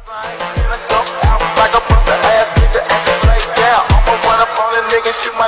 Like a ass nigga, acting like yeah. I'ma run up on a nigga, shoot my